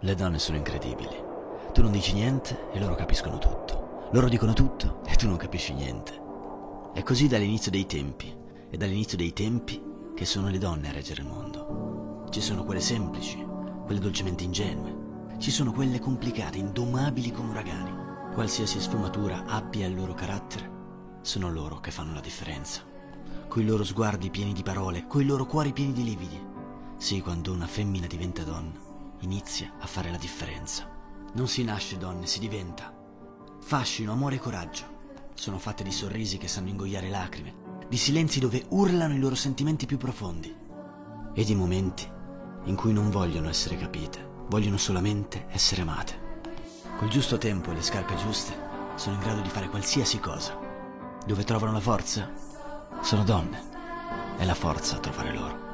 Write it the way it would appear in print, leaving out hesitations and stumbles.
Le donne sono incredibili. Tu non dici niente e loro capiscono tutto. Loro dicono tutto e tu non capisci niente. È così dall'inizio dei tempi. È dall'inizio dei tempi che sono le donne a reggere il mondo. Ci sono quelle semplici, quelle dolcemente ingenue. Ci sono quelle complicate, indomabili come uragani. Qualsiasi sfumatura abbia il loro carattere, sono loro che fanno la differenza. Coi loro sguardi pieni di parole, coi loro cuori pieni di lividi. Sì, quando una femmina diventa donna, inizia a fare la differenza. Non si nasce donne, si diventa. Fascino, amore e coraggio sono fatte di sorrisi che sanno ingoiare lacrime, di silenzi dove urlano i loro sentimenti più profondi e di momenti in cui non vogliono essere capite, vogliono solamente essere amate. Col giusto tempo e le scarpe giuste sono in grado di fare qualsiasi cosa. Dove trovano la forza? Sono donne. È la forza a trovare loro.